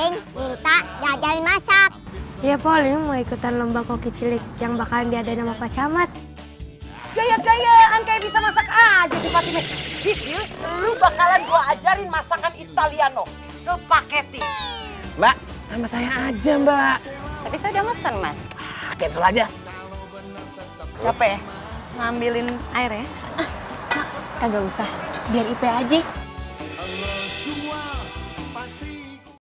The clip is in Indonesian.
Neng minta diajarin masak. Iya, Pol, ini mau ikutan lomba koki cilik yang bakalan diadain sama Pak Camat. Gaya-gayaan kayak bisa masak aja si Fatime. Sisil, lu bakalan gua ajarin masakan Italiano. Spaghetti. Mbak, sama saya aja, Mbak. Tapi saya udah mesen, Mas. Cancel aja. Capek ya? Ngambilin air ya? Kagak usah, biar IP aja.